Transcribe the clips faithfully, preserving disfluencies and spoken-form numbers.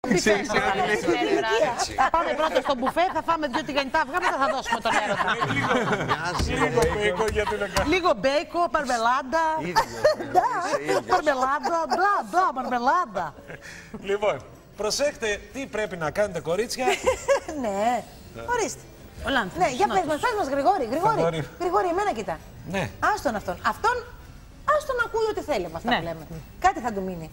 μπουφέ. Θα πάμε πρώτα στο μπουφέ, θα φάμε δύο τηγανιτά αυγά, μετά θα δώσουμε τον έρωτα. Λίγο μπέικο γιατί είναι κάτι. Λίγο μπέικο, παρμελάντα. Παρμελάντα, μπλα, μπλα, παρμελάντα. Λοιπόν, προσέχτε τι πρέπει να κάνετε, κορίτσια. Ναι, ορίστε. Ολάνθη. Ναι, για πες μας, πες μας, Γρηγόρη, Γρηγόρη. Γρηγόρη, εμένα κοιτά. Ναι. Άστον αυτόν. Αυτόν, άστον ακούει ό,τι θέλει με αυτά που λέμε. Κάτι θα του μείνει.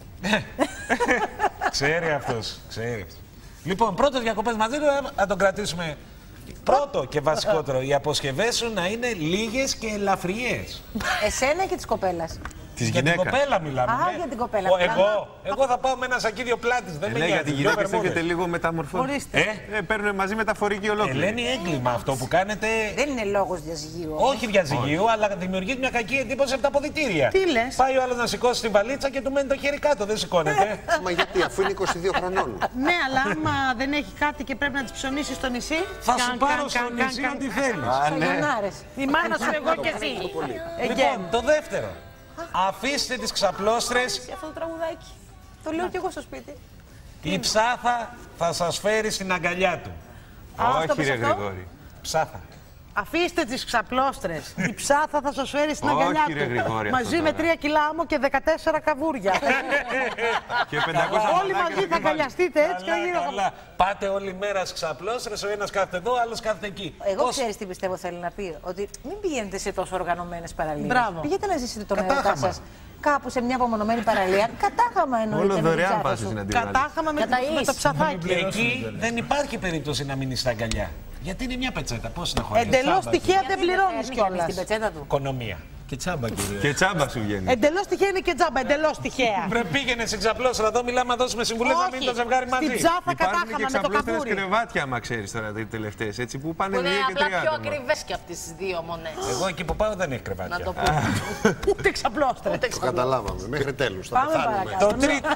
Ξέρει αυτός, ξέρει αυτός. Λοιπόν, πρώτος διακοπές μαζί του, να τον κρατήσουμε. Πρώτο και βασικότερο, οι αποσκευές σου να είναι λίγες και ελαφριές. Εσένα και της κοπέλας. Της Για την κοπέλα μιλάμε. Α, ναι. για την κοπέλα. Ο, εγώ, εγώ θα πάω με ένα σακίδιο πλάτης. Δεν Ε, με ναι, νοιάζει. γιατί οι Δυο γυναίκες βερμούδες. έχετε λίγο μεταμορφώσει. Ορίστε. Ε, Ε, παίρνουν μαζί μεταφορική ολόκληρη. Ελένη, έγκλημα αυτό που κάνετε. Δεν είναι λόγος διαζυγίου. Όχι διαζυγίου, αλλά δημιουργεί μια κακή εντύπωση από τα αποδυτήρια. Τι λες? Πάει ο άλλος να σηκώσει την βαλίτσα και του μένει το χέρι κάτω, δεν σηκώνεται. Μα γιατί, αφού είναι είκοσι δύο χρονών. Ναι, αλλά άμα δεν έχει κάτι και πρέπει να τις ψωνίσει στο νησί. Θα σου καν, πάρω καν, στο καν, νησί καν, ό,τι καν. θέλεις. Σαγιονάρες. Η μάνα σου, εγώ και εσύ. Λοιπόν, το δεύτερο. Αφήστε τις ξαπλώστρες. Αυτό το τραγουδάκι. Το λέω κι εγώ στο σπίτι. Η ψάθα θα σας φέρει στην αγκαλιά του. Όχι, πες ρε αυτό. Γρηγόρη. Ψάθα. Αφήστε τις ξαπλώστρες. Η ψάθα θα σας φέρει στην Όχι, αγκαλιά ρε Γρηγόρη, του. αυτό Μαζί με τώρα. τρία κιλά άμμο και δεκατέσσερα καβούρια. Και πεντακόσια Όλοι μαλάκια μαζί θα δεν αγκαλιαστείτε έτσι και Καλά, γύρω. καλά. Πάτε όλη μέρα στις ξαπλώστρες, ο ένας κάθεται εδώ, ο άλλος κάθεται εκεί. Εγώ Πώς- ξέρεις τι πιστεύω θέλει να πει. Ότι μην πηγαίνετε σε τόσο οργανωμένες παραλίες. Μπράβο. Πηγαίνετε να ζήσετε τον Κατάχαμα. έρωτά σας κάπου σε μια απομονωμένη παραλία. Κατάχαμα εννοείται. Όλο με την δωρεάν ψάθα πας σου. στην αντιβάλληση. Κατάχαμα με, Κατά με το ίς. ψαθάκι. Εκεί δεν υπάρχει περίπτωση να μείνει στα αγκαλιά. Γιατί είναι μια πετσέτα, πώς να χωρίσει. Εντελώς τυχαία δεν Γιατί πληρώνεις φέρνει κανείς κιόλας. την πετσέτα του. Οικονομία. Και τσάμπα, κύριε. Και τσάμπα σου βγαίνει. Εντελώς τυχαία είναι και τζάμπα, εντελώς τυχαία. Βρε πήγαινε στην ξαπλώστρα εδώ, μιλάμε να δώσουμε συμβουλές να μείνει το ζευγάρι μαζί. Στην ψάθα Υπάρχουν και κατάχαμα με το ξαπλώστερες καβούρι. κρεβάτια, άμα ξέρεις τώρα, οι τελευταίες, έτσι, που πάνε Που είναι δύο και απλά τρία πιο άτομα. ακριβές και από τις δύο μονές. Εγώ εκεί που πάω δεν έχει Να κρεβάτια. το πούμε. Ούτε ξαπλώστρες. Το καταλάβαμε. Μέχρι τέλους. Θα Πάμε πεθάνουμε. παρακάτω. Το τρίτο.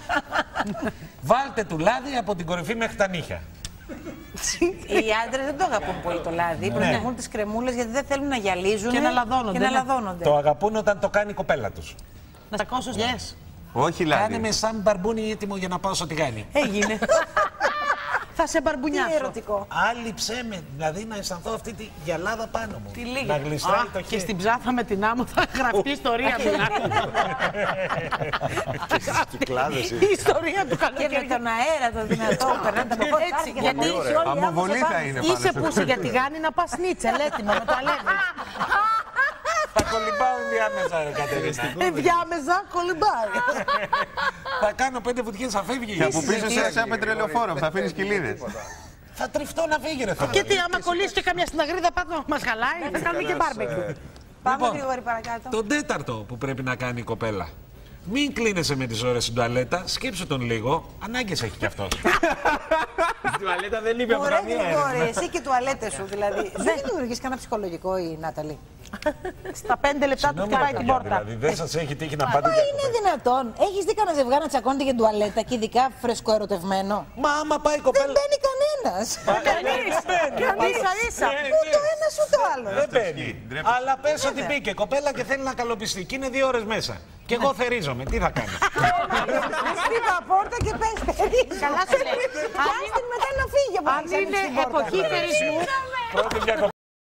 Βάλτε του λάδι από την κορυφή μέχρι τα νύχια. Οι άντρες δεν το αγαπούν πολύ το λάδι. Προτιμούν τις κρεμούλες γιατί δεν θέλουν να γυαλίζουν Και να λαδώνονται, Και να ναι. λαδώνονται. Το αγαπούν όταν το κάνει η κοπέλα τους. Να σακώσω yes. Όχι Κάνε λάδι. με σαν μπαρμπούνι έτοιμο για να πάω στο τηγάνι. Έγινε. Θα σε Τι μπαρμπουνιάσω. ερωτικό. Άλυψέ με, δηλαδή να αισθανθώ αυτή τη γυαλάδα πάνω μου. Τι λίγη. Να γλιστράει Α, το και χέρι. στην ψάθα με την άμμο θα γραφτεί η ιστορία μου. Κυκλάδες είναι. Η ιστορία του Και με καλοκαιριού. τον αέρα το δυνατό περνάνε από Έτσι, έτσι. γιατί Αμοβολή θα είναι πάνω είσαι στο πούσι για τηγάνι να πας νίτσελ έτοιμο να το αλεύεις. Θα κολυμπάω διάμεσα, ρε Κατερίνα. Ενδιάμεσα κολυμπάει. Θα κάνω πέντε βουτιές, θα φεύγει. Και από πίσω σε ένα πετρελαιοφόρο που θα αφήνεις κοιλίδες. Θα τριφτώ να φύγει, ρε. Και τι, άμα κολλήσει και καμιά συναγρίδα πάνω μας χαλάει, θα κάνουμε και μπάρμπεκιου. Πάμε Λοιπόν, γρήγορη παρακάτω. Το τέταρτο που πρέπει να κάνει η κοπέλα. Μην κλείνεσαι με τις ώρες στην τουαλέτα, σκύψου τον λίγο. Ανάγκες έχει κι αυτός. Η τουαλέτα δεν λείπει από Ωραία, καμία Γρηγόρη, έρευνα. εσύ και τουαλέτες σου. Δηλαδή, δεν δημιουργείς κανένα ψυχολογικό η Νάταλη. Στα πέντε λεπτά του Συγγνώμη, χτυπάει ρε την παιδιά, πόρτα. Δηλαδή, δεν σας έχει τύχει να πάτε Μα για είναι κοπέλα. δυνατόν. Έχεις δει κανένα ζευγάρι να τσακώνεται για τουαλέτα και ειδικά φρεσκοερωτευμένο. Μα άμα πάει η Δεν κοπέλα. μπαίνει κανένας. Κανείς, κανείς ίσα ίσα. Ούτε ο ένας ούτε ο άλλος. Δεν μπαίνει. Αλλά πες ότι μπήκε κοπέλα και θέλει να καλοπιστεί και είναι δύο ώρες μέσα. Και εγώ θερίζομαι. Τι θα κάνω. Χτύπα πόρτα και πες περίπου. Καλά σου λέει. Πιάσ' την μετά να φύγει από Αν είναι εποχή θερισμού, Πρώτη διακοπή.